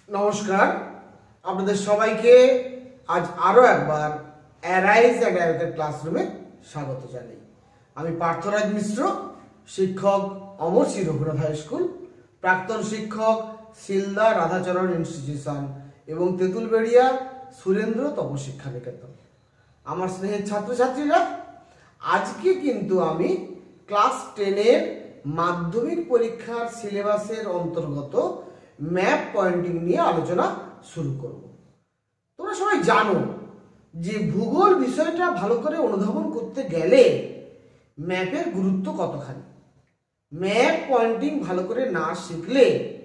নমস্কার, আপনাদের সবাইকে আজ আরো একবার অ্যারাইজ অ্যান্ড অ্যারাইজের ক্লাসরুমে স্বাগত জানাই। আমি পার্থরাজ মিশ্র, শিক্ষক অমরশ্রী রঘুনাথ হাই স্কুল, প্রাক্তন শিক্ষক শিলদা রাধাচরণ ইনস্টিটিউশন এবং তেঁতুলবেড়িয়া সুরেন্দ্র তপশিক্ষা নিকেতন। আমার স্নেহের ছাত্রছাত্রীরা, আজকে কিন্তু আমি ক্লাস 10-এর মাধ্যমিক পরীক্ষার সিলেবাসের অন্তর্গত ম্যাপ পয়েন্টিং নিয়ে আলোচনা শুরু করব। তোমরা সবাই জানো যে ভূগোল বিষয়টা ভালো করে অনুধাবন করতে গেলে ম্যাপের গুরুত্ব কতখানি। ম্যাপ পয়েন্টিং ভালো করে না শিখলে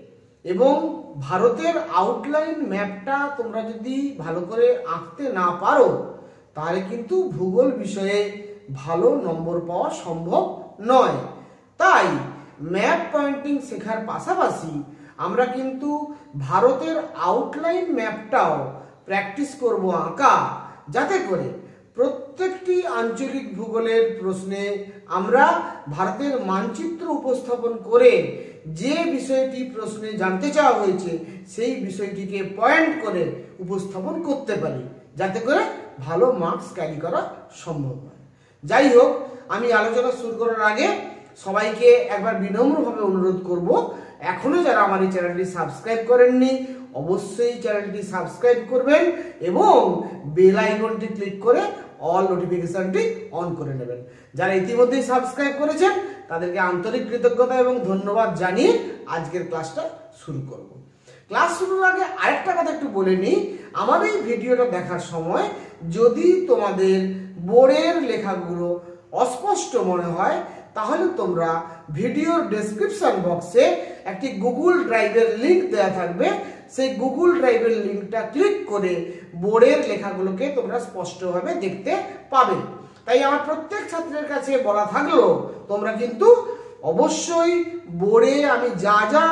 এবং ভারতের আউটলাইন ম্যাপটা তোমরা যদি ভালো করে আঁকতে না পারো তাহলে কিন্তু ভূগোল বিষয়ে ভালো নম্বর পাওয়া সম্ভব নয়। তাই ম্যাপ পয়েন্টিং শেখার পাশাপাশি আমরা কিন্তু ভারতের আউটলাইন ম্যাপটাও প্র্যাকটিস করব আঁকা, যাতে করে প্রত্যেকটি আঞ্চলিক ভূগোলের প্রশ্নে আমরা ভারতের মানচিত্র উপস্থাপন করে যে বিষয়টি প্রশ্নে জানতে চাওয়া হয়েছে সেই বিষয়টিকে পয়েন্ট করে উপস্থাপন করতে পারি, যাতে করে ভালো মার্কস ক্যারি করা সম্ভব হয়। যাই হোক, আমি আলোচনা শুরু করার আগে সবাইকে একবার বিনম্রভাবে অনুরোধ করব, এখনো যারা আমার এই চ্যানেলটি সাবস্ক্রাইব করেননি অবশ্যই চ্যানেলটি সাবস্ক্রাইব করবেন এবং বেল আইকনটি ক্লিক করে অল নোটিফিকেশনটি অন করে নেবেন। যারা ইতিমধ্যেই সাবস্ক্রাইব করেছেন তাদেরকে আন্তরিক কৃতজ্ঞতা এবং ধন্যবাদ জানিয়ে আজকের ক্লাসটা শুরু করব। ক্লাস শুরুর আগে আরেকটা কথা একটু বলে নিই, আমার এই ভিডিওটা দেখার সময় যদি তোমাদের বোর্ডের লেখাগুলো অস্পষ্ট মনে হয় তাহলে তোমরা ভিডিওর ডেসক্রিপশন বক্সে একটি গুগল ড্রাইভের লিংক দেওয়া থাকবে, সেই গুগল ড্রাইভের লিংকটা ক্লিক করে বোর্ডের লেখাগুলোকে তোমরা স্পষ্টভাবে দেখতে পাবে। তাই আমার প্রত্যেক ছাত্রের কাছে বলা থাকলো, তোমরা কিন্তু অবশ্যই বোর্ডে আমি যা যা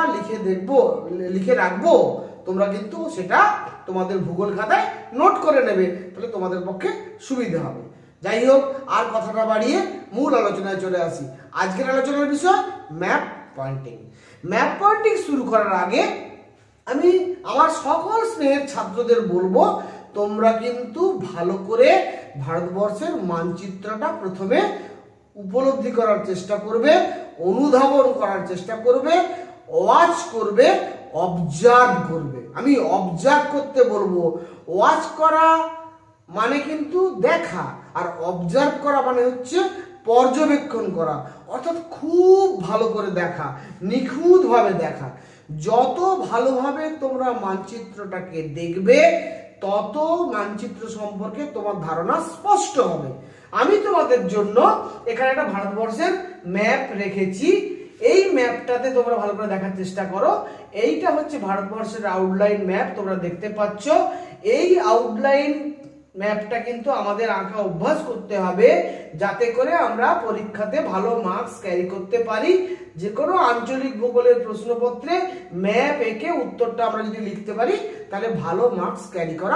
লিখে রাখবো তোমরা কিন্তু সেটা তোমাদের ভূগোল খাতায় নোট করে নেবে, তাহলে তোমাদের পক্ষে সুবিধা হবে। যাই হোক, আর কথাটা বাড়িয়ে মূল আলোচনায় চলে আসি। আজকের আলোচনার বিষয় ম্যাপ পয়েন্টিং। ম্যাপ পয়েন্টিং শুরু করার আগে আমি আমার সকল স্নেহের ছাত্রদের বলবো, তোমরা কিন্তু ভালো করে ভারতবর্ষের মানচিত্রটা প্রথমে উপলব্ধি করার চেষ্টা করবে, অনুধাবন করার চেষ্টা করবে, ওয়াচ করবে, অবজার্ভ করবে। আমি অবজার্ভ করতে বলবো। ওয়াচ করা মানে কিন্তু দেখা, আর অবজার্ভ করা মানে হচ্ছে পর্যবেক্ষণ করা, অর্থাৎ খুব ভালো করে দেখা, নিখুঁতভাবে দেখা। যত ভালোভাবে তোমরা মানচিত্রটাকে দেখবে তত মানচিত্র সম্পর্কে তোমার ধারণা স্পষ্ট হবে। আমি তোমাদের জন্য এখানে একটা ভারতবর্ষের ম্যাপ রেখেছি, এই ম্যাপটাতে তোমরা ভালো করে দেখার চেষ্টা করো। এইটা হচ্ছে ভারতবর্ষের আউটলাইন ম্যাপ, তোমরা দেখতে পাচ্ছ। এই আউটলাইন ম্যাপটা কিন্তু আমাদের আঁকা অভ্যাস করতে হবে, যাতে করে আমরা পরীক্ষাতে ভালো মার্কস ক্যারি করতে পারি। যে কোনো আঞ্চলিক ভূগোলের প্রশ্নপত্রে ম্যাপ এঁকে উত্তরটা আমরা যদি লিখতে পারি তাহলে ভালো মার্কস ক্যারি করা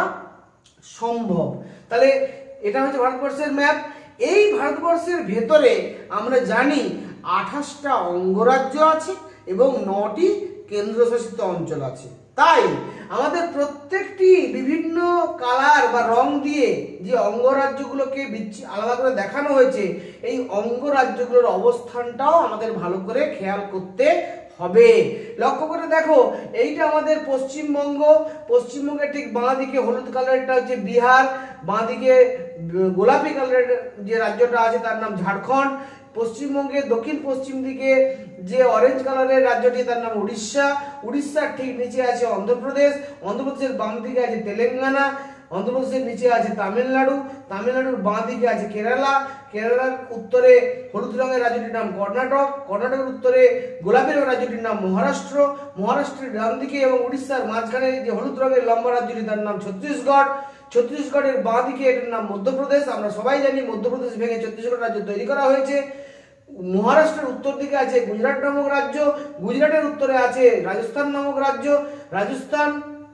সম্ভব। তাহলে এটা হচ্ছে ভারতবর্ষের ম্যাপ। এই ভারতবর্ষের ভেতরে আমরা জানি 28টা অঙ্গরাজ্য আছে এবং 9টি কেন্দ্রশাসিত অঞ্চল আছে। তাই আমাদের প্রত্যেকটি বিভিন্ন কালার বা রং দিয়ে যে অঙ্গরাজ্যগুলোকে আলাদা করে দেখানো হয়েছে, এই অঙ্গরাজ্যগুলোর অবস্থানটাও আমাদের ভালো করে খেয়াল করতে হবে। লক্ষ্য করে দেখো, এইটা আমাদের পশ্চিমবঙ্গ। পশ্চিমবঙ্গের ঠিক বাঁ দিকে হলুদ কালারটা হচ্ছে বিহার, বাঁ দিকে গোলাপি কালারের যে রাজ্যটা আছে তার নাম ঝাড়খণ্ড। পশ্চিমবঙ্গের দক্ষিণ পশ্চিম দিকে যে অরেঞ্জ কালারের রাজ্যটি তার নাম উড়িষ্যা। উড়িষ্যার ঠিক নিচে আছে অন্ধ্রপ্রদেশ, অন্ধ্রপ্রদেশের বাম দিকে আছে তেলেঙ্গানা, অন্ধ্রপ্রদেশের নিচে আছে তামিলনাড়ু, তামিলনাড়ুর বাঁ দিকে আছে কেরালা, কেরালার উত্তরে হলুদ রঙের রাজ্যটির নাম কর্ণাটক, কর্ণাটকের উত্তরে গোলাপি রঙের রাজ্যটির নাম মহারাষ্ট্র, মহারাষ্ট্রের ডান দিকে এবং উড়িষ্যার মাঝখানে যে হলুদ রঙের লম্বা রাজ্যটি তার নাম ছত্তিশগড়, ছত্তিশগড়ের বাঁ দিকে এটার নাম মধ্যপ্রদেশ। আমরা সবাই জানি মধ্যপ্রদেশ ভেঙে ছত্তিশগড় রাজ্য তৈরি করা হয়েছে। মহারাষ্ট্রের উত্তর দিকে আছে গুজরাট নামক রাজ্য, গুজরাটের উত্তরে আছে রাজস্থান নামক রাজ্য, রাজস্থান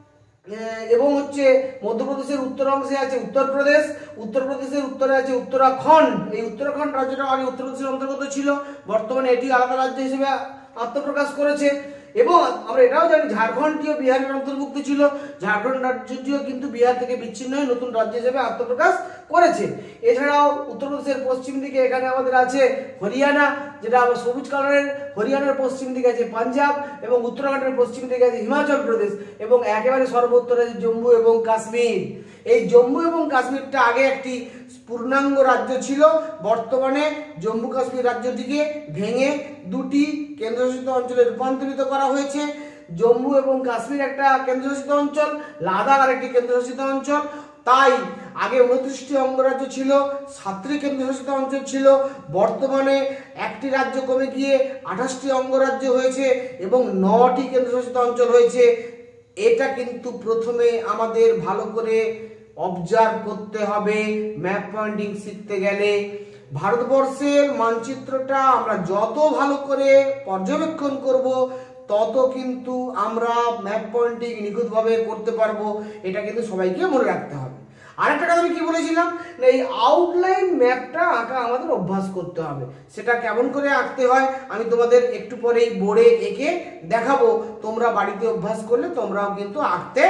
এবং হচ্ছে মধ্যপ্রদেশের উত্তর অংশে আছে উত্তরপ্রদেশ, উত্তরপ্রদেশের উত্তরে আছে উত্তরাখণ্ড। এই উত্তরাখণ্ড রাজ্যটা আগে উত্তরপ্রদেশের অন্তর্গত ছিল, বর্তমানে এটি আলাদা রাজ্য হিসেবে আত্মপ্রকাশ করেছে। এবং আমরা এটাও জানি ঝাড়খণ্ডটিও বিহারের অন্তর্ভুক্ত ছিল, ঝাড়খণ্ড রাজ্যটিও কিন্তু বিহার থেকে বিচ্ছিন্ন হয়ে নতুন রাজ্য হিসেবে আত্মপ্রকাশ করেছে। এছাড়াও উত্তরপ্রদেশের পশ্চিম দিকে এখানে আমাদের আছে হরিয়ানা, যেটা আবার সবুজ কালারের, হরিয়ানার পশ্চিম দিকে আছে পাঞ্জাব এবং উত্তরাখণ্ডের পশ্চিম দিকে আছে হিমাচল প্রদেশ এবং একেবারে সর্বোত্তরে আছে জম্মু এবং কাশ্মীর। এই জম্মু এবং কাশ্মীরটা আগে একটি পূর্ণাঙ্গ রাজ্য ছিল, বর্তমানে জম্মু কাশ্মীর রাজ্যটিকে ভেঙে দুটি কেন্দ্রশাসিত অঞ্চলে রূপান্তরিত করা হয়েছে। জম্মু এবং কাশ্মীর একটা কেন্দ্রশাসিত অঞ্চল, লাদাখ আরেকটি কেন্দ্রশাসিত অঞ্চল। তাই আগে 29টি অঙ্গরাজ্য ছিল, 7টি কেন্দ্রশাসিত অঞ্চল ছিল, বর্তমানে একটি রাজ্য কমে গিয়ে 28টি অঙ্গরাজ্য হয়েছে এবং 9টি কেন্দ্রশাসিত অঞ্চল হয়েছে। এটা কিন্তু প্রথমে আমাদের ভালো করে অবজার্ভ করতে হবে ম্যাপ পয়েন্টিং শিখতে গেলে। ভারতবর্ষের মানচিত্রটা আমরা যত ভালো করে পর্যবেক্ষণ করব তত কিন্তু আমরা ম্যাপ পয়েন্টিং নিখুঁতভাবে করতে পারবো, এটা কিন্তু সবাইকে মনে রাখতে হবে। আরেকটা কথা আমি কি বলেছিলাম, না এই আউটলাইন ম্যাপটা আঁকা আমাদের অভ্যাস করতে হবে। সেটা কেমন করে আঁকতে হয় আমি তোমাদের একটু পরেই বোর্ডে এঁকে দেখাবো, তোমরা বাড়িতে অভ্যাস করলে তোমরাও কিন্তু আঁকতে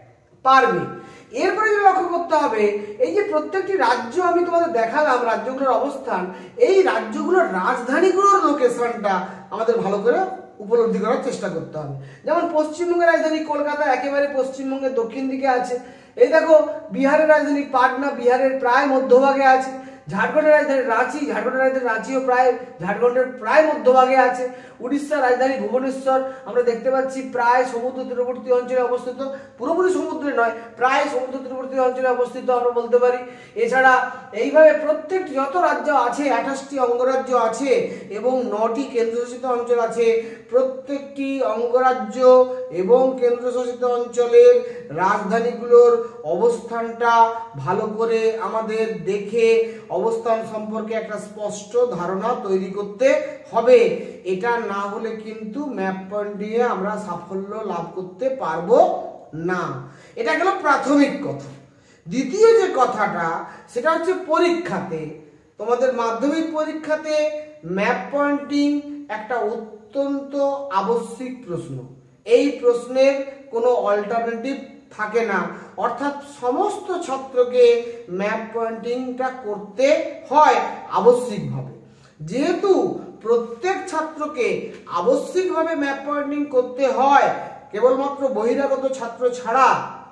পারবে। এরপরে যে লক্ষ্য করতে হবে, এই যে প্রত্যেকটি রাজ্য আমি তোমাদের দেখালাম রাজ্যগুলোর অবস্থান, এই রাজ্যগুলোর রাজধানীগুলোর লোকেশনটা আমাদের ভালো করে উপলব্ধি করার চেষ্টা করতে হবে। যেমন পশ্চিমবঙ্গের রাজধানী কলকাতা একেবারে পশ্চিমবঙ্গের দক্ষিণ দিকে আছে। এই দেখো বিহারের রাজধানী পাটনা বিহারের প্রায় মধ্যভাগে আছে। ঝাড়খণ্ডের রাজধানী রাঁচি, ঝাড়খণ্ডের রাজধানী রাঁচিও প্রায় ঝাড়খণ্ডের প্রায় মধ্যভাগে আছে। উড়িষ্যার রাজধানী ভুবনেশ্বর আমরা দেখতে পাচ্ছি প্রায় সমুদ্র তীরবর্তী অঞ্চলে অবস্থিত, পুরোপুরি সমুদ্রে নয়, প্রায় সমুদ্র তীরবর্তী অঞ্চলে অবস্থিত আমরা বলতে পারি। এছাড়া এইভাবে প্রত্যেকটি যত রাজ্য আছে, 28টি অঙ্গরাজ্য আছে এবং 9টি কেন্দ্রশাসিত অঞ্চল আছে। প্রত্যেকটি অঙ্গরাজ্য এবং কেন্দ্রশাসিত অঞ্চলের রাজধানীগুলোর অবস্থানটা ভালো করে আমাদের দেখে অবস্থান সম্পর্কে একটা স্পষ্ট ধারণা তৈরি করতে হবে। এটা না হলে কিন্তু ম্যাপ পয়েন্টিং এ আমরা সাফল্য লাভ করতে পারবো না। এটা গেল প্রাথমিক কথা। দ্বিতীয় যে কথাটা সেটা হচ্ছে পরীক্ষাতে, তোমাদের মাধ্যমিক পরীক্ষাতে ম্যাপ পয়েন্টিং একটা অত্যন্ত আবশ্যিক প্রশ্ন। এই প্রশ্নের কোনো অল্টারনেটিভ থাকে না, অর্থাৎ সমস্ত ছাত্রকে ম্যাপ পয়েন্টিংটা করতে হয় আবশ্যিকভাবে। যেহেতু প্রত্যেক ছাত্রকে আবশ্যিকভাবে ম্যাপ পয়েন্টিং করতে হয় কেবলমাত্র বহিরাগত ছাত্র ছাড়া,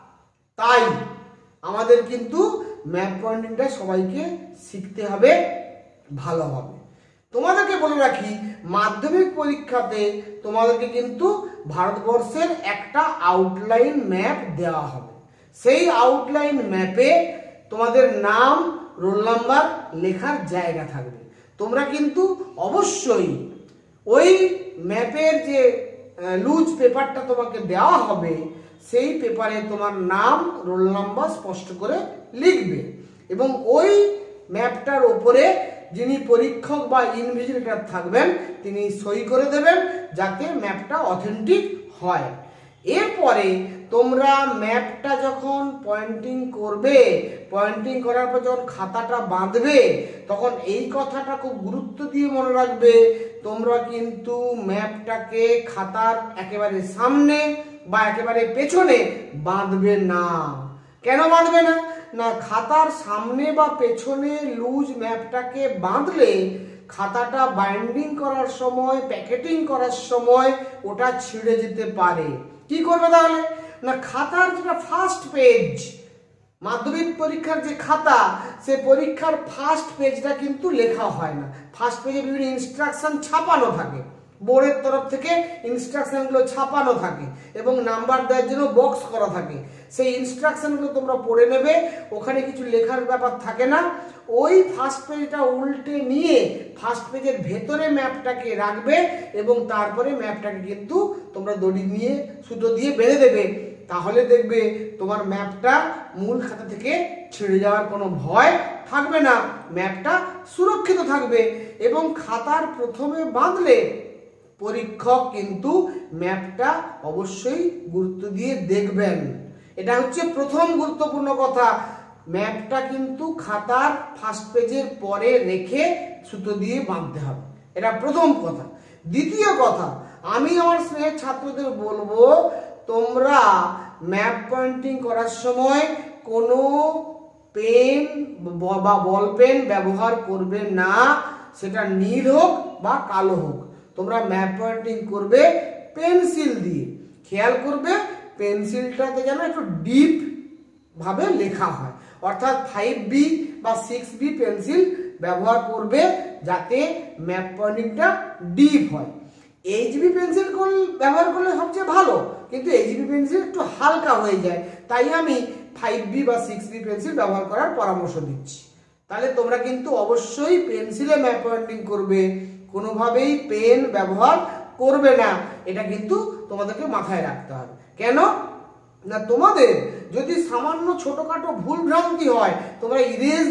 তাই আমাদের কিন্তু ম্যাপ পয়েন্টিংটা সবাইকে শিখতে হবে ভালোভাবে। তোমাদেরকে বলে রাখি মাধ্যমিক পরীক্ষাতে তোমাদেরকে কিন্তু ভারতবর্ষের একটা আউটলাইন ম্যাপ দেওয়া হবে। সেই আউটলাইন ম্যাপে তোমাদের নাম, রোল নাম্বার লেখার জায়গা থাকবে। তোমরা কিন্তু অবশ্যই ওই ম্যাপের যে লুজ পেপারটা তোমাকে দেওয়া হবে সেই পেপারে তোমার নাম, রোল নাম্বার স্পষ্ট করে লিখবে এবং ওই ম্যাপটার উপরে যিনি পরীক্ষক বা ইনভিজিলেটর থাকবেন তিনি সই করে দেবেন যাতে ম্যাপটা অথেন্টিক হয়। এরপরে তোমরা ম্যাপটা যখন পয়েন্টিং করবে, পয়েন্টিং করার পর যখন খাতাটা বাঁধবে তখন এই কথাটা খুব গুরুত্ব দিয়ে মনে রাখবে, তোমরা কিন্তু ম্যাপটাকে খাতার একেবারে সামনে বা একেবারে পেছনে বাঁধবে না। কেন বাঁধবে না? না, খাতার সামনে বা পেছনে লুজ ম্যাপটাকে বাঁধলে খাতাটা বাইন্ডিং করার সময়, প্যাকেটিং করার সময় ওটা ছিঁড়ে যেতে পারে। কি করবে তাহলে? না, খাতার যেটা ফার্স্ট পেজ, মাধ্যমিক পরীক্ষার যে খাতা, সে পরীক্ষার ফার্স্ট পেজটা কিন্তু লেখা হয় না। ফার্স্ট পেজে বিভিন্ন ইনস্ট্রাকশন ছাপানো থাকে, বোর্ডের তরফ থেকে ইনস্ট্রাকশনগুলো ছাপানো থাকে এবং নাম্বার দেওয়ার জন্য বক্স করা থাকে। সেই ইনস্ট্রাকশনগুলো তোমরা পড়ে নেবে, ওখানে কিছু লেখার ব্যাপার থাকে না। ওই ফার্স্ট পেজটা উল্টে নিয়ে ফার্স্ট পেজের ভেতরে ম্যাপটাকে রাখবে এবং তারপরে ম্যাপটাকে কিন্তু তোমরা দড়ি নিয়ে সুতো দিয়ে বেঁধে দেবে। তাহলে দেখবে তোমার ম্যাপটা মূল খাতা থেকে ছিঁড়ে যাওয়ার কোনো ভয় থাকবে না, ম্যাপটা সুরক্ষিত থাকবে। এবং খাতার প্রথমে বাঁধলে পরীক্ষক কিন্তু ম্যাপটা অবশ্যই গুরুত্ব দিয়ে দেখবেন। এটা হচ্ছে প্রথম গুরুত্বপূর্ণ কথা, ম্যাপটা কিন্তু খাতার ফার্স্ট পেজের পরে রেখে সুতো দিয়ে বাঁধতে হবে, এটা প্রথম কথা। দ্বিতীয় কথা, আমি আমার স্নেহের ছাত্রদের বলবো তোমরা ম্যাপ পয়েন্টিং করার সময় কোনো পেন বা বল পেন ব্যবহার করবে না, সেটা নীল হোক বা কালো হোক। তোমরা ম্যাপ পয়েন্টিং করবে পেন্সিল দিয়ে। খেয়াল করবে পেন্সিলটাতে যেন একটু ডিপ ভাবে লেখা হয়, অর্থাৎ 5B বা 6B পেন্সিল ব্যবহার করবে যাতে ম্যাপ পয়েন্টিংটা ডিপ হয়। HB পেন্সিল ব্যবহার করলে সবচেয়ে ভালো, কিন্তু HB পেন্সিল একটু হালকা হয়ে যায়, তাই আমি 5B বা 6B পেন্সিল ব্যবহার করার পরামর্শ দিচ্ছি। তাহলে তোমরা কিন্তু অবশ্যই পেন্সিলে ম্যাপ পয়েন্টিং করবে, কোনোভাবেই পেন ব্যবহার করবে না, এটা কিন্তু তোমাদেরকে মাথায় রাখতে হবে। কেন না, তোমাদের যদি সামান্য ছোটখাটো ভুল ভ্রান্তি হয়, তোমরা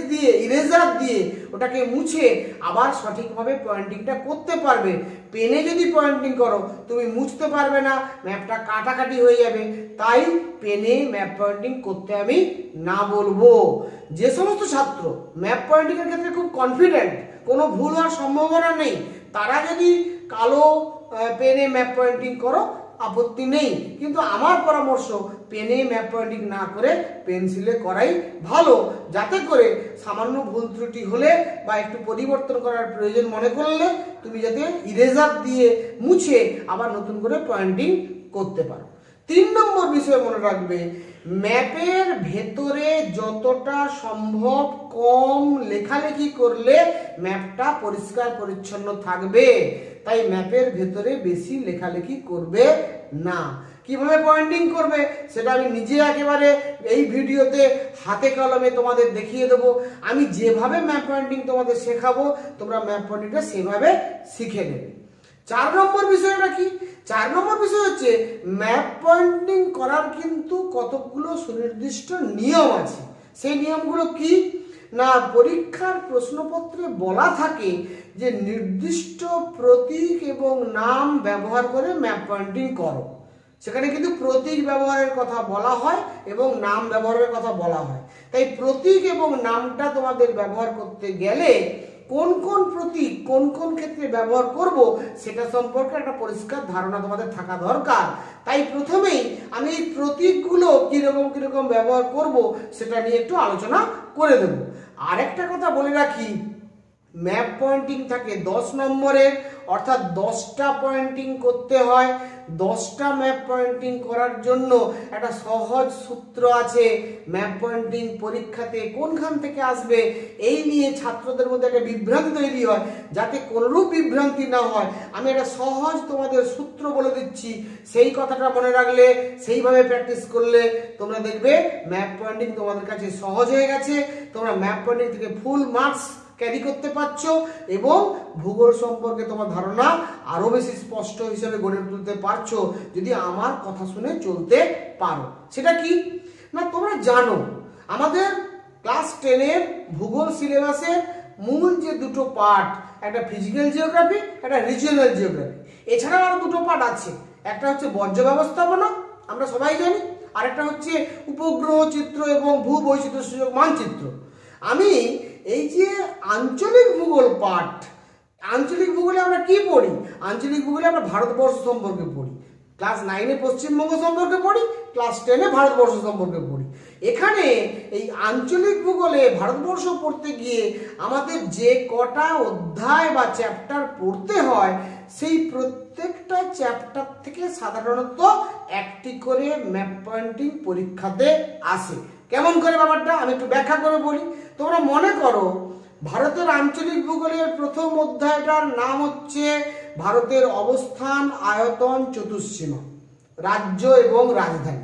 ইরেজার দিয়ে ওটাকে মুছে আবার সঠিকভাবে পয়েন্টিংটা করতে পারবে। পেনে যদি পয়েন্টিং করো তুমি মুছতে পারবে না, ম্যাপটা কাটাকাটি হয়ে যাবে। তাই পেনে ম্যাপ পয়েন্টিং করতে আমি না বলবো। যে সমস্ত ছাত্র ম্যাপ পয়েন্টিং এর ক্ষেত্রে খুব কনফিডেন্ট, কোনো ভুল হওয়ার সম্ভাবনা নেই, তারা যদি কালো পেনে ম্যাপ পয়েন্টিং করো আপত্তি নেই, কিন্তু আমার পরামর্শ পেনে ম্যাপ পয়েন্টিং না করে পেন্সিলে করাই ভালো, যাতে করে সামান্য ভুল ত্রুটি হলে বা একটু পরিবর্তন করার প্রয়োজন মনে করলে তুমি যাতে ইরেজার দিয়ে মুছে আবার নতুন করে পয়েন্টিং করতে পারো। 3 নম্বর বিষয় মনে রাখবে, ম্যাপের ভেতরে যতটা সম্ভব কম লেখালেখি করলে ম্যাপটা পরিষ্কার পরিচ্ছন্ন থাকবে। তাই ম্যাপের ভেতরে বেশি লেখালেখি করবে না। কিভাবে পয়েন্টিং করবে সেটা আমি নিজে একেবারে এই ভিডিওতে হাতে কলমে তোমাদের দেখিয়ে দেবো। আমি যেভাবে ম্যাপ পয়েন্টিং তোমাদের শেখাবো তোমরা ম্যাপ পয়েন্টিংটা সেভাবে শিখে নেবে। 4 নম্বর বিষয়টা কি? 4 নম্বর বিষয় হচ্ছে ম্যাপ পয়েন্টিং করার কিন্তু কতগুলো সুনির্দিষ্ট নিয়ম আছে। সেই নিয়মগুলো কি না, পরীক্ষার প্রশ্নপত্রে বলা থাকে যে নির্দিষ্ট প্রতীক এবং নাম ব্যবহার করে ম্যাপ পয়েন্টিং করো। সেখানে কিন্তু প্রতীক ব্যবহারের কথা বলা হয় এবং নাম ব্যবহারের কথা বলা হয়। তাই প্রতীক এবং নামটা তোমাদের ব্যবহার করতে গেলে কোন কোন প্রতীক কোন কোন ক্ষেত্রে ব্যবহার করব সেটা সম্পর্কে একটা পরিষ্কার ধারণা তোমাদের থাকা দরকার। তাই প্রথমেই আমি এই প্রতীকগুলো কিরকম ব্যবহার করব সেটা নিয়ে একটু আলোচনা করে দেব। আরেকটা কথা বলে রাখি, ম্যাপ পয়েন্টিং থাকে 10 নম্বরের, অর্থাৎ 10টা পয়েন্টিং করতে হয়। 10টা ম্যাপ পয়েন্টিং করার জন্য একটা সহজ সূত্র আছে। ম্যাপ পয়েন্টিং পরীক্ষাতে কোনখান থেকে আসবে এই নিয়ে ছাত্রদের মধ্যে একটা বিভ্রান্তি তৈরি হয়, যাতে কোনরূপ বিভ্রান্তি না হয় আমি একটা সহজ তোমাদের সূত্র বলে দিচ্ছি। সেই কথাটা মনে রাখলে, সেইভাবে প্র্যাকটিস করলে তোমরা দেখবে ম্যাপ পয়েন্টিং তোমাদের কাছে সহজ হয়ে গেছে। তোমরা ম্যাপ পয়েন্টিং থেকে ফুল মার্কস ক্যারি করতে পারছো এবং ভূগোল সম্পর্কে তোমার ধারণা আরো বেশি স্পষ্ট হিসেবে গড়ে তুলতে পারছো যদি আমার কথা শুনে চলতে পারো। সেটা কি না, তোমরা জানো আমাদের ক্লাস 10 এর ভূগোল সিলেবাসের মূল যে দুটো পার্ট, একটা ফিজিক্যাল জিওগ্রাফি, একটা রিজিওনাল জিওগ্রাফি, এছাড়াও আরো দুটো পার্ট আছে। একটা হচ্ছে বর্জ্য ব্যবস্থাপনা, আমরা সবাই জানি, আর একটা হচ্ছে উপগ্রহ চিত্র এবং ভূবৈচিত্র্য সূচক মানচিত্র। আমি এই যে আঞ্চলিক ভূগোল পাঠ, আঞ্চলিক ভূগোলে আমরা কি পড়ি? আঞ্চলিক ভূগোলে আমরা ভারতবর্ষ সম্পর্কে পড়ি। ক্লাস 9 এ পশ্চিমবঙ্গ সম্পর্কে পড়ি, ক্লাস 10 এ ভারতবর্ষ সম্পর্কে পড়ি। এখানে এই আঞ্চলিক ভূগোলে ভারতবর্ষ পড়তে গিয়ে আমাদের যে কটা অধ্যায় বা চ্যাপ্টার পড়তে হয়, সেই প্রত্যেকটা চ্যাপ্টার থেকে সাধারণত একটি করে ম্যাপ পয়েন্টিং পরীক্ষাতে আসে। কেমন করে ব্যাপারটা আমি একটু ব্যাখ্যা করে বলি। তোমরা মনে করো ভারতের আঞ্চলিক ভূগোলের প্রথম অধ্যায়টার নাম হচ্ছে ভারতের অবস্থান, আয়তন, চতুষ্সীমা, রাজ্য এবং রাজধানী,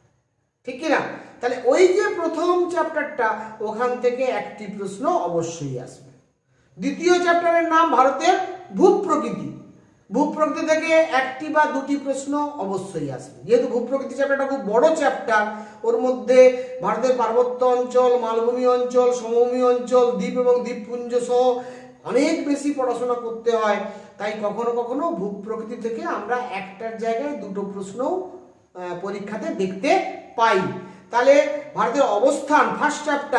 ঠিক কিনা? তাহলে ওই যে প্রথম চ্যাপ্টারটা, ওখান থেকে একটি প্রশ্ন অবশ্যই আসবে। দ্বিতীয় চ্যাপ্টারের নাম ভারতের ভূপ্রকৃতি, ভূপ্রকৃতি থেকে একটি বা দুটি প্রশ্ন অবশ্যই আসবে। যেহেতু ভূপ্রকৃতি চ্যাপ্টারটা খুব বড় চ্যাপ্টার, ওর মধ্যে ভারতের পার্বত্য অঞ্চল, মালভূমি অঞ্চল, সমভূমি অঞ্চল, দ্বীপ এবং দ্বীপপুঞ্জ সহ অনেক বেশি পড়াশোনা করতে হয়। তাই কখনো কখনো ভূপ্রকৃতি থেকে আমরা একটার জায়গায় দুটো প্রশ্ন পরীক্ষাতে দেখতে পাই। তাহলে ভারতের অবস্থান ফার্স্ট চ্যাপ্টার,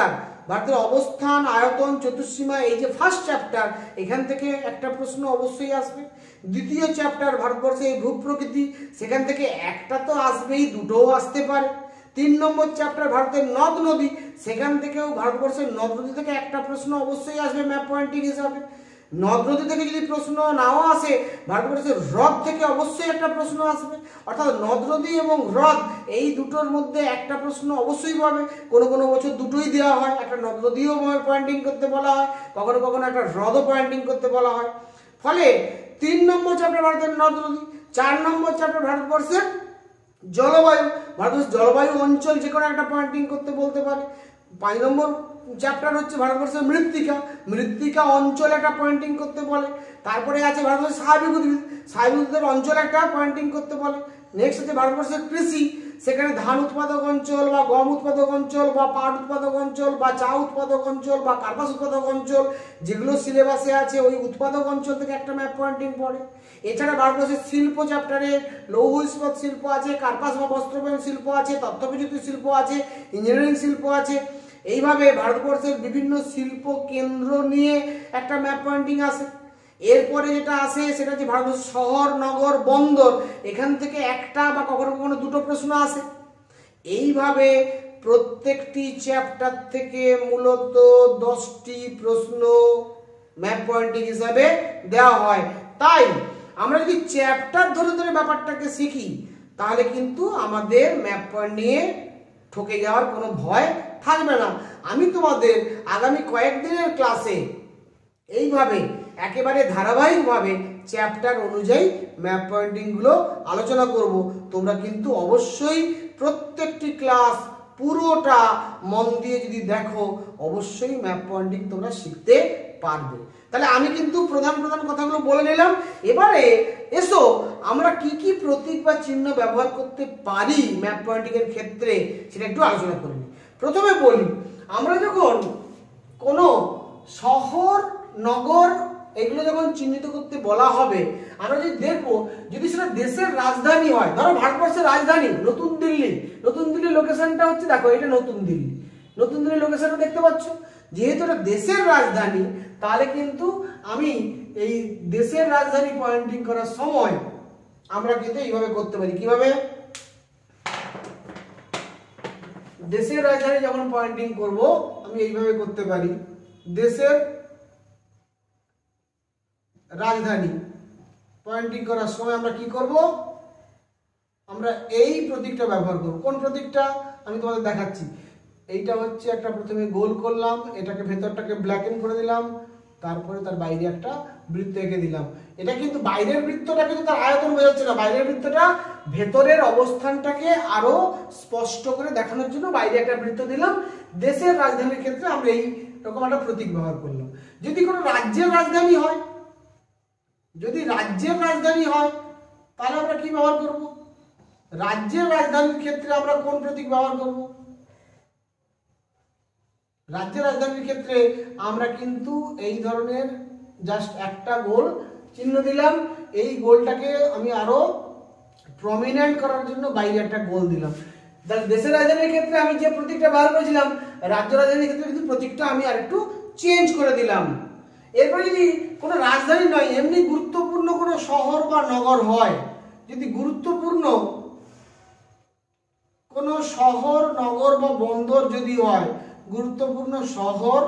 ভারতের অবস্থান, আয়তন, চতুর্সীমা, এই যে ফার্স্ট চ্যাপ্টার, এখান থেকে একটা প্রশ্ন অবশ্যই আসবে। দ্বিতীয় চ্যাপ্টার ভারতবর্ষে এই ভূপ্রকৃতি, সেখান থেকে একটা তো আসবেই, দুটোও আসতে পারে। 3 নম্বর চ্যাপ্টার ভারতের নদ নদী, সেখান থেকেও ভারতবর্ষের নদ নদী থেকে একটা প্রশ্ন অবশ্যই আসবে ম্যাপ পয়েন্টিং হিসাবে। নদ নদী থেকে যদি প্রশ্ন নাও আসে, ভারতবর্ষের হ্রদ থেকে অবশ্যই একটা প্রশ্ন আসবে। অর্থাৎ নদ নদী এবং হ্রদ এই দুটোর মধ্যে একটা প্রশ্ন অবশ্যই পাবে। কোনো কোনো বছর দুটোই দেওয়া হয়, একটা নদ নদীও পয়েন্টিং করতে বলা হয়, কখনো কখনো একটা হ্রদও পয়েন্টিং করতে বলা হয়। ফলে 3 নম্বর চ্যাপ্টার ভারতের নদ নদী, 4 নম্বর চ্যাপ্টার ভারতবর্ষের জলবায়ু, ভারতবর্ষের জলবায়ু অঞ্চল যে কোনো একটা পয়েন্টিং করতে বলতে পারে। 5 নম্বর চ্যাপ্টার হচ্ছে ভারতবর্ষের মৃত্তিকা, মৃত্তিকা অঞ্চল একটা পয়েন্টিং করতে বলে। তারপরে আছে ভারতবর্ষের স্বাভাবিক উদ্ভিদ, স্বাভাবিক উদ্ভিদের অঞ্চল একটা পয়েন্টিং করতে বলে। নেক্সট হচ্ছে ভারতবর্ষের কৃষি, সেখানে ধান উৎপাদক অঞ্চল বা গম উৎপাদক অঞ্চল বা পাট উৎপাদক অঞ্চল বা চা উৎপাদক অঞ্চল বা কার্পাস উৎপাদক অঞ্চল, যেগুলো সিলেবাসে আছে ওই উৎপাদক অঞ্চল থেকে একটা ম্যাপ পয়েন্টিং পড়ে। এছাড়া ভারতবর্ষের শিল্প চ্যাপ্টারে লৌহ ইস্পাত শিল্প আছে, কার্পাস বা বস্ত্রবায়ন শিল্প আছে, তথ্যপ্রযুক্তি শিল্প আছে, ইঞ্জিনিয়ারিং শিল্প আছে। এইভাবে ভারতবর্ষের বিভিন্ন শিল্প কেন্দ্র নিয়ে একটা ম্যাপ পয়েন্টিং আসে। এরপরে যেটা আসে সেটা হচ্ছে ভারতবর্ষের শহর, নগর, বন্দর, এখান থেকে একটা বা কখনো কখনো দুটো প্রশ্ন আসে। এইভাবে প্রত্যেকটি চ্যাপ্টার থেকে মূলত 10টি প্রশ্ন ম্যাপ পয়েন্টিং হিসাবে দেওয়া হয়। তাই আমরা যদি চ্যাপ্টার ধরে ধরে ব্যাপারটাকে শিখি, তাহলে কিন্তু আমাদের ম্যাপ পয়েন্ট নিয়ে ঠকে যাওয়ার কোনো ভয় থাকবে না। আমি তোমাদের আগামী কয়েকদিনের ক্লাসে এইভাবে একেবারে ধারাবাহিকভাবে চ্যাপ্টার অনুযায়ী ম্যাপ পয়েন্টিংগুলো আলোচনা করব। তোমরা কিন্তু অবশ্যই প্রত্যেকটি ক্লাস পুরোটা মন দিয়ে যদি দেখো, অবশ্যই ম্যাপ পয়েন্টিং তোমরা শিখতে পারবে। তাহলে আমি কিন্তু প্রধান প্রধান কথাগুলো বলে নিলাম। এবারে এসো আমরা কি কি প্রতীক বা চিহ্ন ব্যবহার করতে পারি ম্যাপ পয়েন্টিং এর ক্ষেত্রে, সেটা একটু আলোচনা করে নিই। প্রথমে বলি, আমরা যখন কোনো শহর, নগর এগুলো যখন চিহ্নিত করতে বলা হবে, আমরা যদি দেখবো যদি সেটা দেশের রাজধানী হয়, ধরো ভারতবর্ষের রাজধানী নতুন দিল্লি, নতুন দিল্লির লোকেশনটা হচ্ছে, দেখো এটা নতুন দিল্লি, নতুন দিল্লির লোকেশনটা দেখতে পাচ্ছ। যেহেতু এটা দেশের রাজধানী, তাহলে কিন্তু আমি এই দেশের রাজধানী পয়েন্টিং করার সময় আমরা কিন্তু এইভাবে করতে পারি। কিভাবে? দেশের রাজধানী যখন পয়েন্টিং করব আমি এইভাবে করতে পারি। দেশের রাজধানী পয়েন্টিং করার সময় আমরা কি করব? আমরা এই প্রতীকটা ব্যবহার করব। কোন প্রতীকটা আমি তোমাদের দেখাচ্ছি। এইটা হচ্ছে একটা, প্রথমে গোল করলাম, এটাকে ভেতরটাকে ব্ল্যাকেন করে দিলাম, তারপরে তার বাইরে একটা বৃত্ত এঁকে দিলাম। এটা কিন্তু বাইরের বৃত্তটা কিন্তু তার আয়তন বোঝাচ্ছে না, বাইরের বৃত্তটা ভেতরের অবস্থানটাকে আরো স্পষ্ট করে দেখানোর জন্য বাইরে একটা বৃত্ত দিলাম। দেশের রাজধানীর ক্ষেত্রে আমরা এই রকম একটা প্রতীক ব্যবহার করলাম। যদি কোনো রাজ্যের রাজধানী হয়, যদি রাজ্যের রাজধানী হয়, তাহলে আমরা কি ব্যবহার করব? রাজ্যের রাজধানীর ক্ষেত্রে আমরা কোন প্রতীক ব্যবহার করব? রাজ্যের রাজধানীর ক্ষেত্রে আমরা কিন্তু এই ধরনের জাস্ট একটা গোল চিহ্ন দিলাম। এই গোলটাকে আমি আরো প্রমিনেন্ট করার জন্য বাইরে একটা গোল দিলাম। দেশের রাজধানীর ক্ষেত্রে আমি যে প্রতীকটা ব্যবহার করেছিলাম, রাজ্য রাজধানীর ক্ষেত্রে কিন্তু প্রতীকটা আমি আরেকটু চেঞ্জ করে দিলাম। এরপরে যদি কোনো রাজধানী নয়, এমনি গুরুত্বপূর্ণ কোনো শহর বা নগর হয়, যদি গুরুত্বপূর্ণ কোনো শহর, নগর বা বন্দর যদি হয়, গুরুত্বপূর্ণ শহর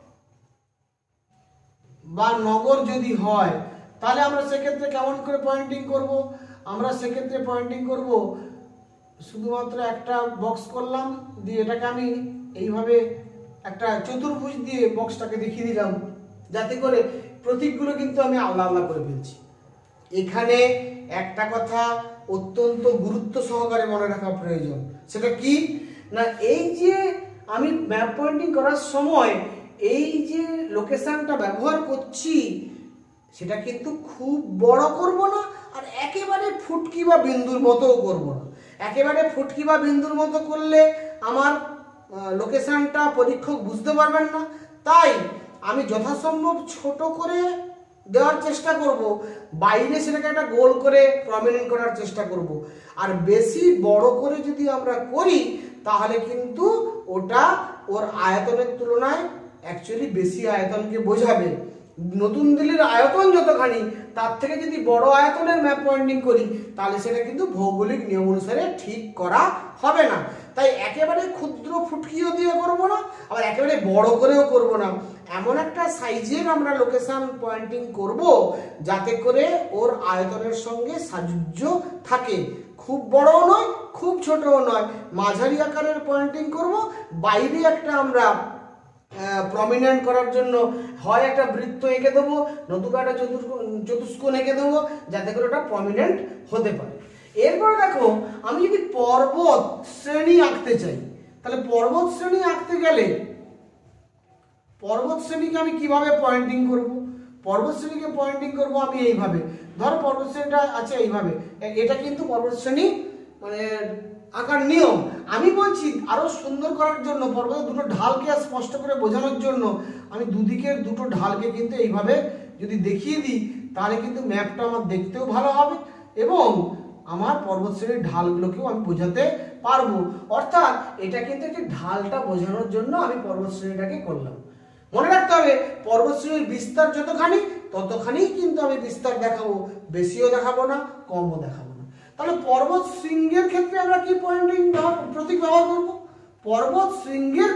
বা নগর যদি হয়, তাহলে আমরা সেক্ষেত্রে কেমন করে পয়েন্টিং করব? আমরা সেক্ষেত্রে পয়েন্টিং করব শুধুমাত্র একটা বক্স করলাম, দিয়ে এটাকে আমি এইভাবে একটা চতুর্ভুজ দিয়ে বক্সটাকে দেখিয়ে দিলাম, যাতে করে প্রতীকগুলো কিন্তু আমি আলাদা আলাদা করে ফেলছি। এখানে একটা কথা অত্যন্ত গুরুত্ব সহকারে মনে রাখা প্রয়োজন। সেটা কি না, এই যে আমি ম্যাপ পয়েন্টিং করার সময় এই যে লোকেশনটা ব্যবহার করছি, সেটা কিন্তু খুব বড় করব না, আর একেবারে ফুটকি বা বিন্দুর মতোও করব না। একেবারে ফুটকি বা বিন্দুর মতো করলে আমার লোকেশনটা পরীক্ষক বুঝতে পারবেন না। তাই আমি যথাসম্ভব ছোট করে দেওয়ার চেষ্টা করব, বাইরে সেটাকে একটা গোল করে প্রমিনেন্ট করার চেষ্টা করব। আর বেশি বড় করে যদি আমরা করি, তাহলে কিন্তু ওটা ওর আয়তনের তুলনায় অ্যাকচুয়ালি বেশি আয়তনকে বোঝাবে। নতুন দিল্লির আয়তন যতখানি, তার থেকে যদি বড় আয়তনের ম্যাপ পয়েন্টিং করি তাহলে সেটা কিন্তু ভৌগোলিক নিয়ম অনুসারে ঠিক করা হবে না। তাই একেবারে ক্ষুদ্র ফুটকিও দিয়ে করবো না, আবার একেবারে বড় করেও করব না, এমন একটা সাইজের আমরা লোকেশন পয়েন্টিং করব যাতে করে ওর আয়তনের সঙ্গে সাযুজ্য থাকে। খুব বড়ও নয়, খুব ছোটও নয়, মাঝারি আকারের পয়েন্টিং করব। বাইরে একটা আমরা প্রমিনেন্ট করার জন্য হয় একটা বৃত্ত এঁকে দেবো, নতুবা একটা চতুষ্কোণ এঁকে দেবো, যাতে করে ওটা প্রমিনেন্ট হতে পারে। এরপরে দেখো, আমি যদি পর্বত শ্রেণী আঁকতে চাই, তাহলে পর্বত শ্রেণী আঁকতে গেলে পর্বত শ্রেণীকে আমি কিভাবে পয়েন্টিং করব? পর্বত শ্রেণীকে পয়েন্টিং করব আমি এইভাবে। ধরো পর্বত শ্রেণীটা আছে এইভাবে, এটা কিন্তু পর্বত শ্রেণী মানে আঁকার নিয়ম। আমি বলছি আরো সুন্দর করার জন্য, পর্বতের দুটো ঢালকে স্পষ্ট করে বোঝানোর জন্য আমি দুদিকের দুটো ঢালকে কিন্তু এইভাবে যদি দেখিয়ে দিই, তাহলে কিন্তু ম্যাপটা আমার দেখতেও ভালো হবে এবং আমার পর্বত শ্রেণীর ঢালগুলোকেও আমি বোঝাতে পারবো। অর্থাৎ এটা কিন্তু একটি ঢালটা বোঝানোর জন্য আমি পর্বত শ্রেণীটাকে করলাম। মনে রাখতে হবে, পর্বত শ্রেণীর বিস্তার যতখানি ততখানি কিন্তু আমি বিস্তার দেখাবো, বেশিও দেখাবো না, কমও দেখাবো না। তাহলে পর্বত শৃঙ্গের ক্ষেত্রে আমরা কি পয়েন্টিং প্রতীক ব্যবহার করব? পর্বত শৃঙ্গের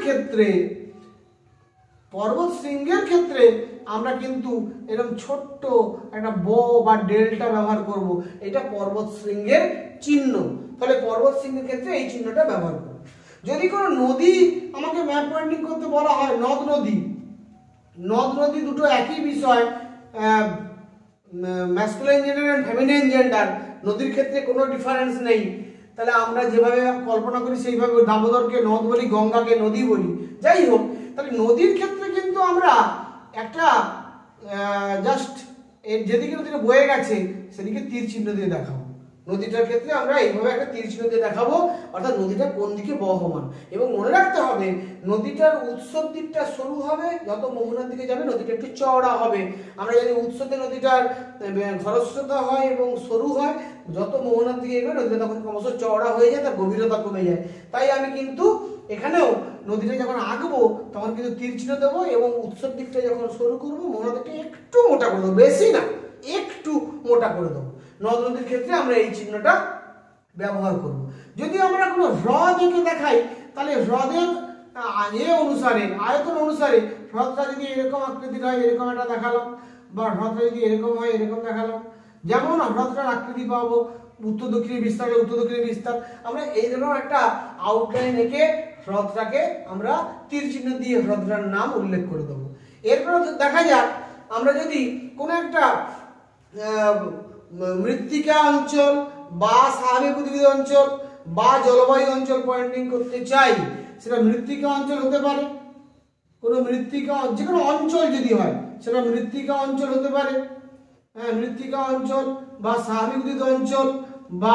ক্ষেত্রে আমরা কিন্তু এরকম ছোট্ট একটা বো বা ডেল্টা ব্যবহার করব। এটা পর্বত শৃঙ্গের চিহ্ন। তাহলে পর্বত শৃঙ্গের ক্ষেত্রে এই চিহ্নটা ব্যবহার করব। যদি কোনো নদী আমাকে ম্যাপ পয়েন্টিং করতে বলা হয়, নদ নদী দুটো একই বিষয়, masculine gender and feminine gender, নদীর ক্ষেত্রে কোনো ডিফারেন্স নেই। তাহলে আমরা যেভাবে কল্পনা করি সেইভাবে দামোদরকে নদ বলি, গঙ্গাকে নদী বলি, যাই হোক। তাহলে নদীর ক্ষেত্রে কিন্তু আমরা একটা জাস্ট যেদিকে নদীটা বয়ে গেছে সেদিকে তীর চিহ্ন দিয়ে দেখাবো। নদীটার ক্ষেত্রে আমরা এইভাবে একটা তীর চিহ্ন দিয়ে দেখাবো, অর্থাৎ নদীটা কোন দিকে বহমান। এবং মনে রাখতে হবে, নদীটার উৎসর দিকটা সরু হবে, যত মোহনার দিকে যাবে নদীটা একটু চওড়া হবে। আমরা জানি উৎসতে নদীটার খরস্রোতা হয় এবং সরু হয়, যত মোহনার দিকে যাবে নদীটা তখন ক্রমশ চওড়া হয়ে যায়, তার গভীরতা কমে যায়। তাই আমি কিন্তু এখানেও নদীটা যখন আঁকবো তখন কিন্তু তীর চিহ্ন দেবো এবং উৎসর দিকটা যখন সরু করবো মোহনার দিকটা একটু মোটা করে দেবো, বেশি না, একটু মোটা করে দেবো। নদ নদীর ক্ষেত্রে আমরা এই চিহ্নটা ব্যবহার করব। যদি আমরা কোনো হ্রদ এঁকে দেখাই, তাহলে হ্রদের অনুসারে, আয়তন অনুসারে, হ্রদটা যদি এরকম আকৃতির হয় এরকম একটা দেখালাম, বা হ্রদটা যদি এরকম হয় এরকম দেখালাম। যেমন হ্রদটার আকৃতি পাবো উত্তর দক্ষিণী বিস্তার, আমরা এইরকম একটা আউটলাইন এঁকে হ্রদটাকে আমরা তীর চিহ্ন দিয়ে হ্রদটার নাম উল্লেখ করে দেবো। এরপর দেখা যাক, আমরা যদি কোনো একটা মৃত্তিকা অঞ্চল বা স্বাভাবিক উদ্ভিদ অঞ্চল বা জলবায়ু অঞ্চল পয়েন্টিং করতে চাই, সেটা মৃত্তিকা অঞ্চল হতে পারে, কোনো মৃত্তিকা যে কোনো অঞ্চল যদি হয় সেটা মৃত্তিকা অঞ্চল হতে পারে, হ্যাঁ, মৃত্তিকা অঞ্চল বা স্বাভাবিক উদ্ভিদ অঞ্চল বা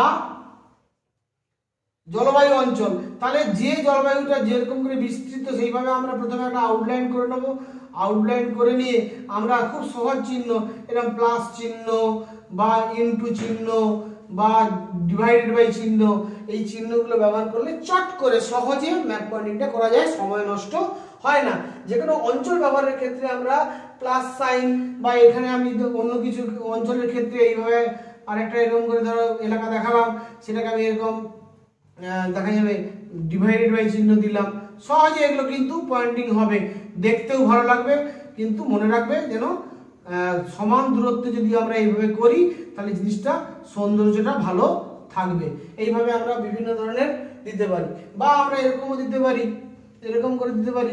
জলবায়ু অঞ্চল। তাহলে যে জলবায়ুটা যেরকম করে বিস্তৃত সেইভাবে আমরা প্রথমে একটা আউটলাইন করে নেবো। আউটলাইন করে নিয়ে আমরা খুব সহজ চিহ্ন, এরকম প্লাস চিহ্ন বা ইনটু চিহ্ন বা ডিভাইডেড বাই চিহ্ন, এই চিহ্নগুলো ব্যবহার করলে চট করে সহজে ম্যাপ পয়েন্টিংটা করা যায়, সময় নষ্ট হয় না। যে কোনো অঞ্চল ব্যবহারের ক্ষেত্রে আমরা প্লাস সাইন বা এখানে আমি অন্য কিছু অঞ্চলের ক্ষেত্রে এইভাবে আরেকটা এরকম করে ধরো এলাকা দেখালাম, সেটাকে আমি এরকম দেখা যাবে ডিভাইডেড বাই চিহ্ন দিলাম। সহজে এগুলো কিন্তু পয়েন্টিং হবে, দেখতেও ভালো লাগবে, কিন্তু মনে রাখবে যেন সমান দূরত্বে যদি আমরা এইভাবে করি তাহলে জিনিসটা সৌন্দর্যটা ভালো থাকবে। এইভাবে আমরা বিভিন্ন ধরনের দিতে পারি, বা আমরা এরকমও দিতে পারি, এরকম করে দিতে পারি,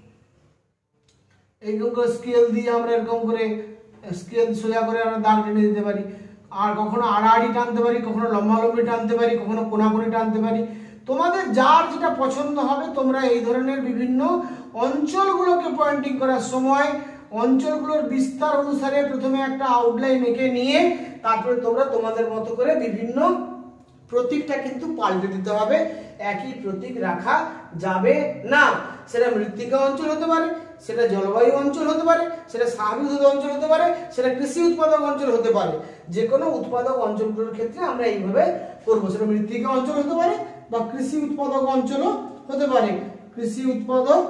এইরকম করে স্কেল দিয়ে আমরা এরকম করে স্কেল সোজা করে আমরা দাগ টেনে দিতে পারি। আর কখনো আড়াআড়ি টানতে পারি, কখনো লম্বালম্বি টানতে পারি, কখনো কোনাকুনি টানতে পারি। তোমাদের যার যেটা পছন্দ হবে তোমরা এই ধরনের বিভিন্ন অঞ্চলগুলোকে পয়েন্টিং করার সময় অঞ্চলগুলোর বিস্তার অনুসারে প্রথমে একটা আউটলাইন এঁকে নিয়ে তারপরে তোমরা তোমাদের মতো করে বিভিন্ন প্রতীকটা কিন্তু পাল্টে দিতে হবে, একই প্রতীক রাখা যাবে না। সেটা মৃত্তিকা অঞ্চল হতে পারে, সেটা জলবায়ু অঞ্চল হতে পারে, সেটা স্বাভাবিক অঞ্চল হতে পারে, সেটা কৃষি উৎপাদক অঞ্চল হতে পারে। যে কোনো উৎপাদক অঞ্চলগুলোর ক্ষেত্রে আমরা এইভাবে করবো। সেটা মৃত্তিকা অঞ্চল হতে পারে, বা কৃষি উৎপাদক অঞ্চলও হতে পারে। কৃষি উৎপাদক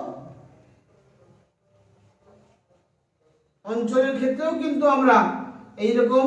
অঞ্চলের ক্ষেত্রেও কিন্তু আমরা এইরকম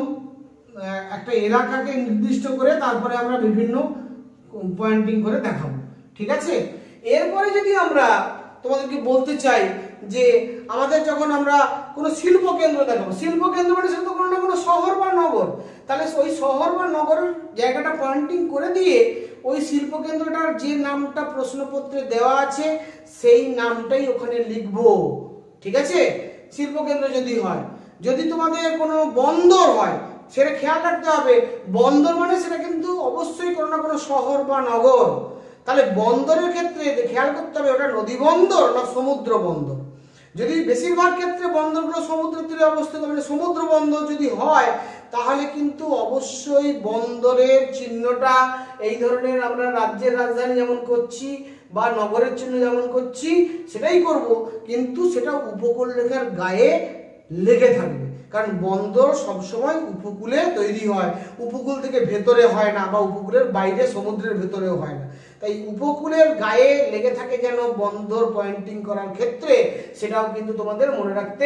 একটা এলাকাকে নির্দিষ্ট করে তারপরে আমরা বিভিন্ন পয়েন্টিং করে দেখাবো, ঠিক আছে। এরপরে যদি আমরা তোমাদেরকে বলতে চাই যে আমাদের যখন আমরা কোনো শিল্প কেন্দ্র দেখাবো, শিল্প কেন্দ্র মানে সেটা তো কোনো না কোনো শহর বা নগর, তাহলে ওই শহর বা নগরের জায়গাটা পয়েন্টিং করে দিয়ে ওই শিল্প কেন্দ্রটার যে নামটা প্রশ্নপত্রে দেওয়া আছে সেই নামটাই ওখানে লিখবো, ঠিক আছে। শিল্প কেন্দ্র যদি হয়, যদি তোমাদের কোনো বন্দর হয় সেটা খেয়াল রাখতে হবে, বন্দর মানে সেটা কিন্তু অবশ্যই কোনো না কোনো শহর বা নগর। তাহলে বন্দরের ক্ষেত্রে খেয়াল করতে হবে ওটা নদী বন্দর না সমুদ্র বন্দর। যদি বেশিরভাগ ক্ষেত্রে বন্দরগুলো সমুদ্রের তীরে অবস্থিত, মানে সমুদ্র বন্দর যদি হয় তাহলে কিন্তু অবশ্যই বন্দরের চিহ্নটা এই ধরনের আমরা রাজ্যের রাজধানী যেমন করছি বা নগরের চিহ্ন যেমন করছি সেটাই করব, কিন্তু সেটা উপকূল রেখার গায়ে লেগে থাকবে। কারণ বন্দর সবসময় উপকূলে তৈরি হয়, উপকূল থেকে ভেতরে হয় না বা উপকূলের বাইরে সমুদ্রের ভেতরেও হয় না। তাই উপকূলের গায়ে লেগে থাকে যেন বন্দর পয়েন্টিং করার ক্ষেত্রে, সেটাও কিন্তু তোমাদের মনে রাখতে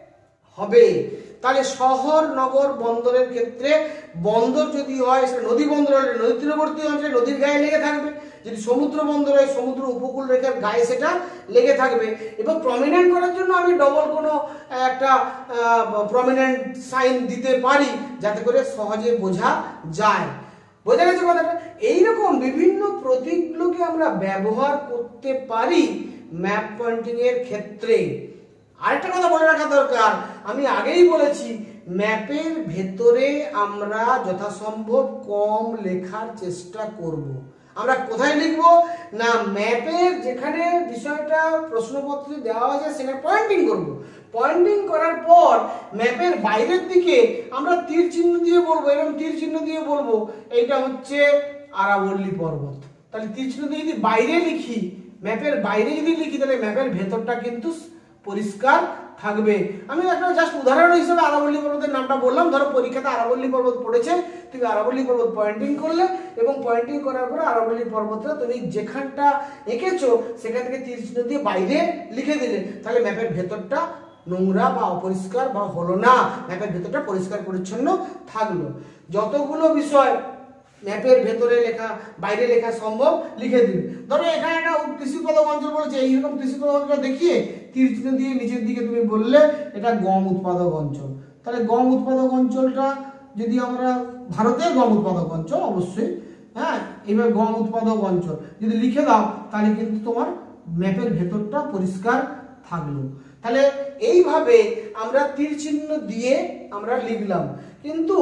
হবে। তাহলে শহর নগর বন্দরের ক্ষেত্রে বন্দর যদি হয় সেটা নদী বন্দর হলে নদী তীরবর্তী অঞ্চলে নদীর গায়ে লেগে থাকবে, যদি সমুদ্র বন্দর হয় সমুদ্র উপকূল রেখার গায়ে সেটা লেগে থাকবে। এবং প্রমিনেন্ট করার জন্য আমি ডবল কোনো একটা প্রমিনেন্ট সাইন দিতে পারি যাতে করে সহজে বোঝা যায়। বোঝা গেছে কথাটা? এইরকম বিভিন্ন প্রতীকগুলোকে আমরা ব্যবহার করতে পারি ম্যাপ পয়েন্টিং এর ক্ষেত্রে। আরেকটা কথা বলে রাখা দরকার, আমি আগেই বলেছি ম্যাপের ভেতরে আমরা যথাসম্ভব কম লেখার চেষ্টা করব। আমরা কোথায় লিখব না, ম্যাপের যেখানে বিষয়টা প্রশ্নপত্রে দেওয়া আছে সেখানে পয়েন্টিং করব। পয়েন্টিং করার পর ম্যাপের বাইরের দিকে আমরা তীর চিহ্ন দিয়ে বলবো, এরকম তীর চিহ্ন দিয়ে বলবো এইটা হচ্ছে আরাবল্লী পর্বত। তাহলে তীর চিহ্ন দিয়ে যদি বাইরে লিখি, ম্যাপের বাইরে যদি লিখি, তাহলে ম্যাপের ভেতরটা কিন্তু পরিষ্কার থাকবে। আমি একটা জাস্ট উদাহরণ হিসেবে আরাবল্লী পর্বতের নামটা বললাম। ধরো পরীক্ষাতে আরাবল্লী পর্বত পড়েছে, তুমি আরাবল্লী পর্বত পয়েন্টিং করলে এবং পয়েন্টিং করার পরে আরাবল্লী পর্বতটা তুমি যেখানটা এঁকেছো সেখান থেকে তীর চিহ্ন দিয়ে বাইরে লিখে দিলে, তাহলে ম্যাপের ভেতরটা নোংরা বা অপরিষ্কার বা হলো না, ম্যাপের ভেতরটা পরিষ্কার পরিচ্ছন্ন থাকলো। যতগুলো বিষয় ম্যাপের ভেতরে লেখা বাইরে লেখা সম্ভব লিখে দিন। ধরো এখানে একটা কৃষি উৎপাদক অঞ্চল বলেছে, এইরকম কৃষি উৎপাদক অঞ্চল দেখিয়ে তীর চিহ্ন দিয়ে নিচের দিকে তুমি বললে এটা গম উৎপাদক অঞ্চল। তাহলে গম উৎপাদক অঞ্চলটা যদি আমরা ভারতের গম উৎপাদক অঞ্চল অবশ্যই, হ্যাঁ, এবার গম উৎপাদক অঞ্চল যদি লিখে দাও তাহলে কিন্তু তোমার ম্যাপের ভেতরটা পরিষ্কার থাকলো। তাহলে এইভাবে আমরা তীর চিহ্ন দিয়ে আমরা লিখলাম। কিন্তু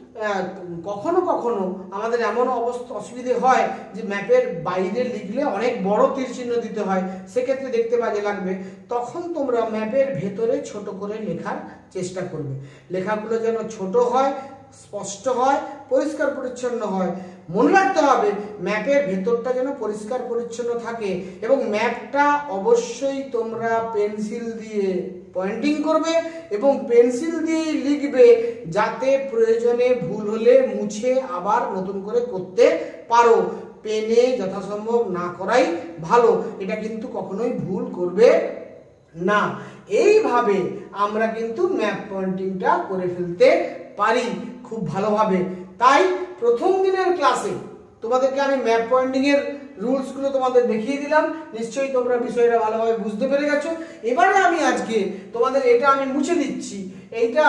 কখনো কখনো আমাদের এমন অসুবিধে হয় যে ম্যাপের বাইরে লিখলে অনেক বড় তীর চিহ্ন দিতে হয়, সেক্ষেত্রে দেখতে বাজে লাগবে। তখন তোমরা ম্যাপের ভেতরে ছোট করে লেখার চেষ্টা করবে, লেখাগুলো যেন ছোট হয়, স্পষ্ট হয়, পরিষ্কার পরিচ্ছন্ন হয়। মনে রাখতে হবে ম্যাপের ভেতরটা যেন পরিষ্কার পরিচ্ছন্ন থাকে এবং ম্যাপটা অবশ্যই তোমরা পেন্সিল দিয়ে পয়েন্টিং করবে এবং পেন্সিল দিয়ে লিখবে, যাতে প্রয়োজনে ভুল হলে মুছে আবার নতুন করে করতে পারো। পেনে যথাসম্ভব না করাই ভালো, এটা কিন্তু কখনোই ভুল করবে না। এইভাবে আমরা কিন্তু ম্যাপ পয়েন্টিংটা করে ফেলতে পারি খুব ভালোভাবে। তাই প্রথম দিনের ক্লাসে তোমাদেরকে আমি ম্যাপ পয়েন্টিং এর রুলস গুলো তোমাদের দেখিয়ে দিলাম, নিশ্চয়ই তোমরা বিষয়টা ভালোভাবে বুঝতে পেরে গেছো। এবারে আমি আজকে তোমাদের এটা আমি মুছে দিচ্ছি, এটা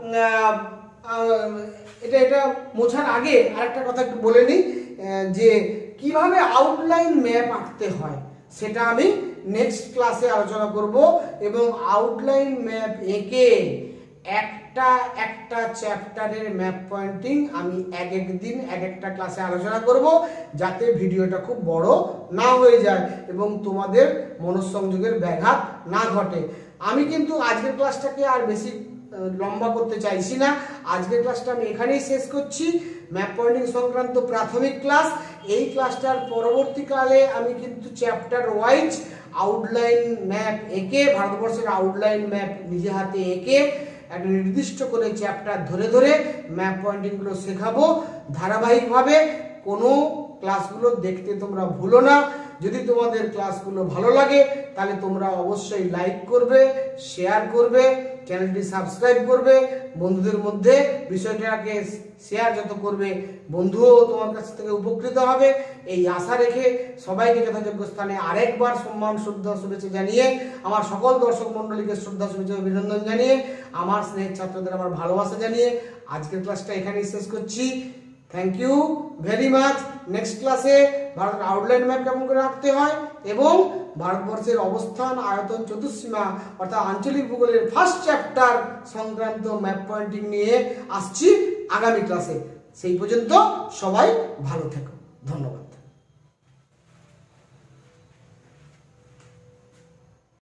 মোছার আগে আরেকটা কথা একটু বলে নিই, যে কিভাবে আউটলাইন ম্যাপ আঁকতে হয় সেটা আমি নেক্সট ক্লাসে আলোচনা করব। এবং আউটলাইন ম্যাপ এঁকে একটা একটা চ্যাপ্টারের ম্যাপ পয়েন্টিং আমি এক এক দিন এক একটা ক্লাসে আলোচনা করব, যাতে ভিডিওটা খুব বড় না হয়ে যায় এবং তোমাদের মনঃসংযোগের ব্যাঘাত না ঘটে। আমি কিন্তু আজকের ক্লাসটাকে আর বেশি লম্বা করতে চাইছি না, আজকের ক্লাসটা আমি এখানেই শেষ করছি। ম্যাপ পয়েন্টিং সংক্রান্ত প্রাথমিক ক্লাস, এই ক্লাসটার পরবর্তীকালে আমি কিন্তু চ্যাপ্টার ওয়াইজ আউটলাইন ম্যাপ এঁকে, ভারতবর্ষের আউটলাইন ম্যাপ নিজে হাতে এঁকে একটা নির্দিষ্ট করে চ্যাপ্টার ধরে ধরে ম্যাপ পয়েন্টিংগুলো শেখাবো ধারাবাহিকভাবে। কোনো ক্লাসগুলো দেখতে তোমরা ভুলো না। যদি তোমাদের ক্লাসগুলো ভালো লাগে তাহলে তোমরা অবশ্যই লাইক করবে, শেয়ার করবে, চ্যানেলটি সাবস্ক্রাইব করবে, বন্ধুদের মধ্যে বিষয়টাকে শেয়ার যত করবে বন্ধুও তোমার কাছ থেকে উপকৃত হবে। এই আশা রেখে সবাইকে যথাযোগ্য স্থানে আরেকবার সম্মান, শ্রদ্ধা, শুভেচ্ছা জানিয়ে, আমার সকল দর্শক মণ্ডলীকে শ্রদ্ধা, শুভেচ্ছা, অভিনন্দন জানিয়ে, আমার স্নেহের ছাত্রদের আমার ভালোবাসা জানিয়ে আজকের ক্লাসটা এখানেই শেষ করছি। Thank you very much. Next ক্লাসে ভারতের আউটলাইন ম্যাপ কেমন করে রাখতে হয় এবং ভারতবর্ষের অবস্থান, আয়তন, চতুর্সীমা অর্থাৎ আঞ্চলিক ভূগোলের ফার্স্ট চ্যাপ্টার সংক্রান্ত ম্যাপ পয়েন্টিং নিয়ে আসছি আগামী ক্লাসে। সেই পর্যন্ত সবাই ভালো থেকো। ধন্যবাদ।